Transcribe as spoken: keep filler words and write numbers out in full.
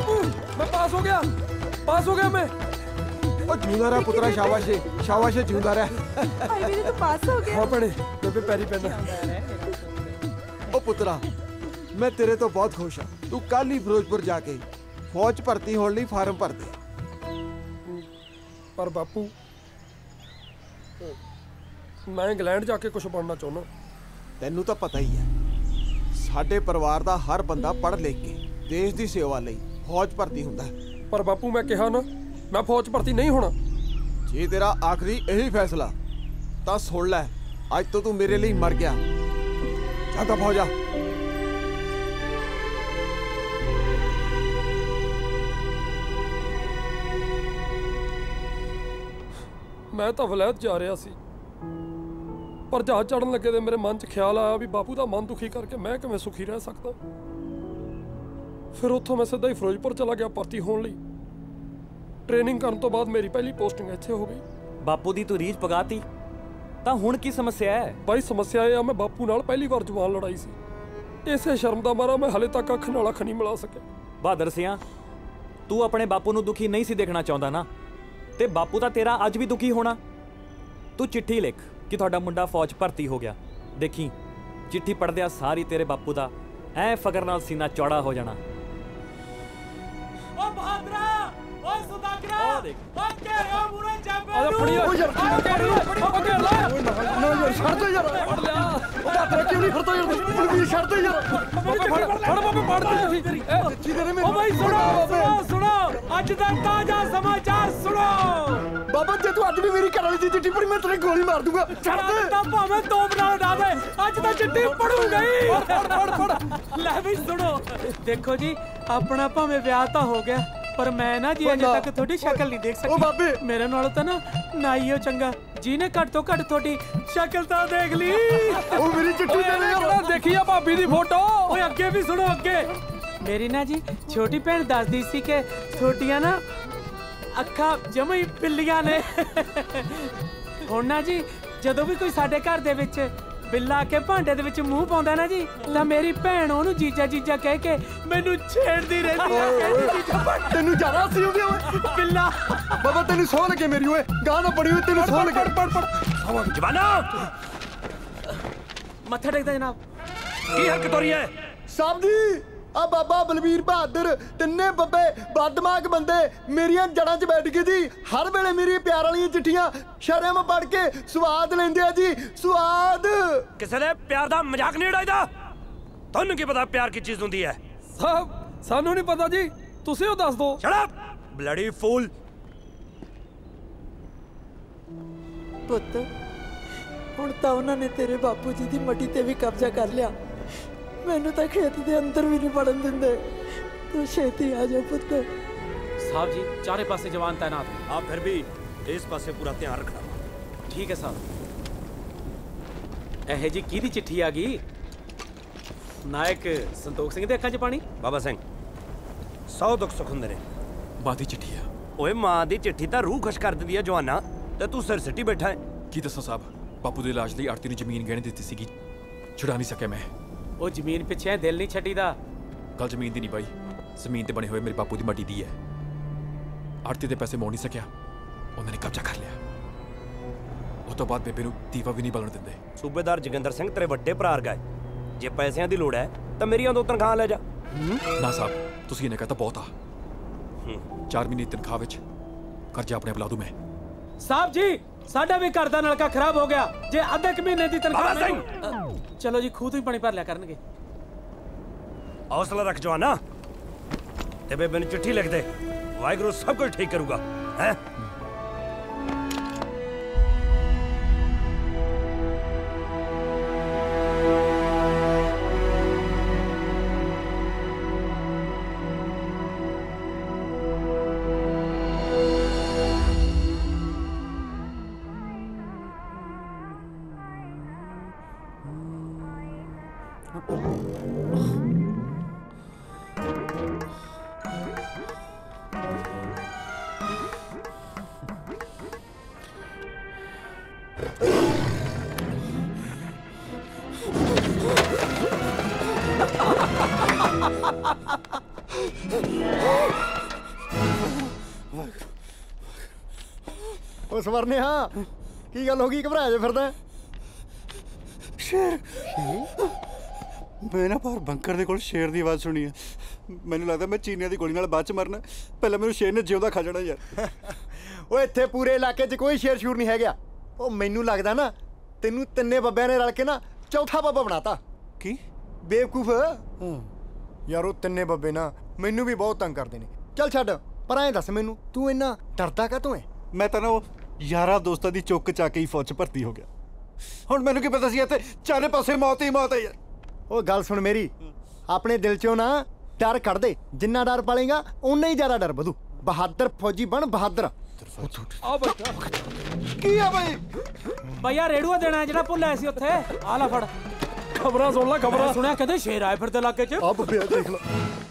बापू मैं पास हो गया, पास हो गया मैं। ओ जिंदा रह पुत्रा, शाबाश शाबाश, जिंदा रह। भाई मेरे तो पास हो गया। हाँ भैने, बेबे पैरी पैना। ओ पुत्रा मैं तेरे तो बहुत खुश हाँ। तू कल ही फिरोजपुर जाके फौज भर्ती होने लई फार्म भर दे। पर बापू मैं इंग्लैंड जाके कुछ बनना चाहना। तेनू तो पता ही है साडे परिवार दा हर बंदा पढ़ लिख के देश दी सेवा लई फौज भर्ती हुंदा है। पर बापू मैं कहा ना मैं फौज भर्ती नहीं होना। जे तेरा आखिरी यही फैसला तां सुन लै, अज तो तू मेरे लिए मर गया। जा फौजा। मैं तो वलैत जा रहा सी, पर जहाज चढ़न लगे तो मेरे मन च ख्याल आया भी बापू का मन दुखी करके मैं किवें सुखी रह सकता। फिर उत्थों मैं सीधा ही फिरोजपुर चला गया भर्ती होने लई। ट्रेनिंग करने तो बाद मेरी पहली पोस्टिंग इत्थे हो गई। बापू दी तू रीझ पगाती तां हुण की समस्या है? भाई समस्या यह मैं बापू नाल पहली बार जवान लड़ाई सी। इसे शर्म दा मारा मैं हले तक अख नाल अख नहीं मिला सकिया। बहादुर सिंह तू अपने बापू नूं दुखी नहीं सी देखना चाहुंदा ना, ते बापू तां तेरा अज भी दुखी होना। तू चिट्ठी लिख कि तुहाडा मुंडा फौज भर्ती हो गया। देखी चिट्ठी पढ़दिया सारी तेरे बापू दा ऐ फकर नाल सीना चौड़ा हो जाना। ओ बहादुरा, ओ सुदागरा, ओ देख, ओ घेरो मुरे जंबे आ जा फड़िया। ओ यार की कह रही है? ओ घेर ला। ना यार छड़ दे यार। फड़ लिया। ओ बहादुर क्यों नहीं फड़ता यार? बलवीर छड़ दे यार। फड़ फड़ बाबे फाड़ दी चिट्ठी। चिट्ठी दे मेरे। ओ भाई सुनो सुनो सुनो, अज दा ताजा समाचार सुनो। बाबा जे तू अज भी मेरी घरवाली दी चिट्ठी पढ़ी मैं तेरे गोली मार दूंगा। छड़ दे। ता भावें तोप नाल उड़ा दे, अज दा चिट्ठी पढ़ूंगा ही। फड़ फड़ फड़। ले भी सुनो, देखो जी अपना भावें ब्याह तां हो गया, पर मैं ना जी अजे तक थोड़ी शक्ल नहीं देख ओ बाबे सकी। मेरे नालों तां ना नाईओ चंगा जी ने घट तो घट थोड़ी शक्ल तां देख ली। ओ मेरी चिट्ठी दे दे यार। देखी है भाभी दी फोटो। ओए अगे भी सुनो, अगे मेरी ना जी छोटी भैन दसदी सी कि छोटियां ना अखा जमा ही पिल्लियां ने। हुण ना जी जदों भी कोई साडे घर दे विच बिल्ला के भांडे दे विच मूंह पाउंदा ना जी, तां मेरी भैन ओनू जीजा जीजा कह के मैनू छेड़दी रहंदी है। तेनू ज्यादा हसी होंदी ओए बिल्ला। बाबा तेनू सौं लगे मेरी ओए, गां ना पड़ी ओए तेनू सौं लगे। पढ़ पढ़ जवानो मत्था टेकदा जनाब। की हरकत हो रही है? साहब जी आ बाबा बलवीर बहादुर तिन्ने बब्बे बददिमाग बंदे मेरियां जड़ां च बैठ के जी हर वेले मेरी प्यार वाली चिट्ठियां शर्म पढ़ के स्वाद लेंदे आ जी, स्वाद। किसी ने प्यार दा मजाक नहीं उड़ाईदा। तुहानू की पता प्यार की चीज हुंदी है? साहब सानू नहीं पता जी, तुसी ओ दस दो। Shut up bloody fool. पुੱਤ ਹੁਣ ਤਾਂ ਉਹਨਾਂ ਨੇ ਤੇਰੇ ਬਾਪੂ ਜੀ ਦੀ ਮੱਟੀ ਤੇ ਵੀ ਕਬਜ਼ਾ ਕਰ ਲਿਆ। ਮੈਨੂੰ ਤਾਂ ਖੇਤ ਦੇ ਅੰਦਰ ਵੀ ਨਹੀਂ ਵੜਨ ਦਿੰਦੇ। ਤੂੰ ਛੇਤੀ ਆ ਜਾ ਪੁੱਤ। साहब जी चारे पासे जवान तैनात। आप फिर भी इस पासे पूरा ध्यान रखना। ठीक है साहब। ਇਹ ਜੀ ਕਿਹਦੀ ਚਿੱਠੀ ਆ ਗਈ? ਨਾਇਕ ਸੰਤੋਖ ਸਿੰਘ ਦੇ ਅੱਖਾਂ 'ਚ ਪਾਣੀ। ਬਾਬਾ ਸਿੰਘ ਸੌ ਦੁੱਖ ਸੁੱਖ ਹੁੰਦੇ ਨੇ। ਮਾਂ ਦੀ ਚਿੱਠੀ ਆ। ਓਏ ਮਾਂ ਦੀ ਚਿੱਠੀ ਤਾਂ ਰੂਹ ਖੁਸ਼ ਕਰ ਦਿੰਦੀ ਆ ਜਵਾਨਾ, ਤੇ ਤੂੰ ਸਿਰ ਸਿੱਟੀ ਬੈਠਾ ਹੈ। ਕੀ ਦੱਸਾਂ ਸਾਹਿਬ, ਬਾਪੂ ਦੇ ਇਲਾਜ ਲਈ ਆਰਤੀ ਨੂੰ ਜ਼ਮੀਨ ਗਹਿਣੇ ਦਿੱਤੀ ਸੀਗੀ, ਛੁਡਾ ਨਹੀਂ ਸਕਿਆ ਮੈਂ। ਉਹ ਜ਼ਮੀਨ ਪਿੱਛੇ ਦਿਲ ਨਹੀਂ ਛੱਡੀਦਾ। ਗੱਲ ਜ਼ਮੀਨ ਦੀ ਨਹੀਂ ਬਾਈ, ਜ਼ਮੀਨ ਤੇ ਬਣੇ ਹੋਏ ਮੇਰੇ ਬਾਪੂ ਦੀ ਮੱਟੀ ਦੀ ਹੈ। ਆਰਤੀ ਦੇ ਪੈਸੇ ਮੋੜ ਨਹੀਂ ਸਕਿਆ, ਉਹਨਾਂ ਨੇ ਕਬਜ਼ਾ ਕਰ ਲਿਆ। ਉਸ ਤੋਂ ਬਾਅਦ ਬੇਬੇ ਨੂੰ ਦੀਵਾ ਵੀ ਨਹੀਂ ਬਲਣ ਦਿੰਦੇ। ਸੂਬੇਦਾਰ ਜੋਗਿੰਦਰ ਸਿੰਘ ਤੇਰੇ ਵੱਡੇ ਭਰਾ ਵਰਗਾ ਹੈ, ਜੇ ਪੈਸਿਆਂ ਦੀ ਲੋੜ ਹੈ ਤਾਂ ਮੇਰੀਆਂ ਦੋ ਤਨਖਾਹਾਂ ਲੈ ਜਾ। ਨਾ ਸਾਹਿਬ ਤੁਸੀਂ ਇਹਨੇ ਕਹਤਾ ਬਹੁਤ ਆ। ਚਾਰ ਮਹੀਨੇ ਦੀ ਤਨਖਾਹ ਵਿੱਚ ਕਰਜ਼ਾ ਆਪਣੇ ਆਪ ਲਾ ਦੂੰ ਮੈਂ। ਸਾਹਿਬ ਜੀ ਸਾਡਾ ਵੀ ਘਰ ਦਾ ਨਲਕਾ ਖਰਾਬ ਹੋ ਗਿਆ, ਜੇ ਅੱਧੇ ਕੁ ਮਹੀਨੇ ਦੀ ਤਨਖਾਹ। ਚਲੋ ਜੀ ਖੂਹ ਤੋਂ ਹੀ ਪਾਣੀ ਭਰ ਲਿਆ ਕਰਨਗੇ। ਹੌਸਲਾ ਰੱਖ ਜਵਾਨਾ, ਤੇ ਬੇਬੇ ਨੂੰ ਚਿੱਠੀ ਲਿਖ ਦੇ, ਵਾਹਿਗੁਰੂ ਸਭ ਕੁਝ ਠੀਕ ਕਰੂਗਾ। ਹੈ Oh! ਉਹ ਸਵਰਨੇ ਹਾਂ ਕੀ ਗੱਲ ਹੋ ਗਈ ਘਬਰਾਇਆ ਜੇ ਫਿਰਦਾ ਸ਼ੇਰ ਮੈਂ ਨਾ ਬਾਹਰ ਬੰਕਰ ਦੇ ਕੋਲ ਸ਼ੇਰ ਦੀ ਆਵਾਜ਼ ਸੁਣੀ ਹੈ ਮੈਨੂੰ ਲੱਗਦਾ ਮੈਂ ਚੀਨੀਆਂ ਦੀ ਗੋਲੀ ਨਾਲ ਬਾਅਦ ਚ ਮਰਨਾ ਪਹਿਲਾਂ ਮੈਨੂੰ ਸ਼ੇਰ ਨੇ ਜਿਉਂਦਾ ਖਾ ਜਾਣਾ ਯਾਰ ਉਹ ਇੱਥੇ ਪੂਰੇ ਇਲਾਕੇ 'ਚ ਕੋਈ ਸ਼ੇਰ ਸ਼ੂਰ ਨਹੀਂ ਹੈਗਾ ਉਹ ਮੈਨੂੰ ਲੱਗਦਾ ਨਾ ਤੈਨੂੰ ਤਿੰਨੇ ਬੱਬਿਆਂ ਨੇ ਰਲ ਕੇ ਨਾ ਚੌਥਾ ਬੱਬਾ ਬਣਾਤਾ ਕੀ ਬੇਵਕੂਫ ਯਾਰ ਉਹ ਤਿੰਨੇ ਬੱਬੇ ਨਾ ਮੈਨੂੰ ਵੀ ਬਹੁਤ ਤੰਗ ਕਰਦੇ ਨੇ ਚੱਲ ਛੱਡ ਪਰ ਐਂ ਦੱਸ ਮੈਨੂੰ ਤੂੰ ਇੰਨਾ ਡਰਦਾ ਕਾਹਤੋਂ ਹੈ ਮੈਂ ਤਾਂ ਨਾ ਉਹ ਯਾਰਾਂ ਦੋਸਤਾਂ ਦੀ ਚੁੱਕ ਚਾ ਕੇ ਹੀ ਫੌਜ 'ਚ ਭਰਤੀ ਹੋ ਗਿਆ ਹੁਣ ਮੈਨੂੰ ਕੀ ਪਤਾ ਸੀ ਇੱਥੇ ਚਾਰੇ ਪਾਸੇ ਮੌਤ ਹੀ ਮੌਤ ਹੈ ਯਾਰ ਉਹ ਗੱਲ ਸੁਣ ਮੇਰੀ ਆਪਣੇ ਦਿਲ 'ਚੋਂ ਨਾ ਡਰ ਕੱਢ ਦੇ ਜਿੰਨਾ ਡਰ ਪਾਲੇਗਾ ਓਨਾ ਹੀ ਜ਼ਿਆਦਾ ਡਰ ਵਧੂ ਬਹਾਦਰ ਫੌਜੀ ਬਣ ਬਹਾਦਰ ਆ ਬੱਚਾ ਕੀ ਆ ਬਾਈ ਭਈਆ ਰੇੜੂਆ ਦੇਣਾ ਜਿਹੜਾ ਭੁੱਲ ਆਇਆ ਸੀ ਉੱਥੇ ਆ ਲੈ ਫੜ ਖਬਰਾਂ ਸੁਣ ਲੈ ਖਬਰਾਂ ਸੁਣਿਆ ਕਦੇ ਸ਼ੇਰ ਆਏ ਫਿਰਦੇ ਇਲਾਕੇ 'ਚ ਆ ਬੱਬਿਆ ਦੇਖ ਲੈ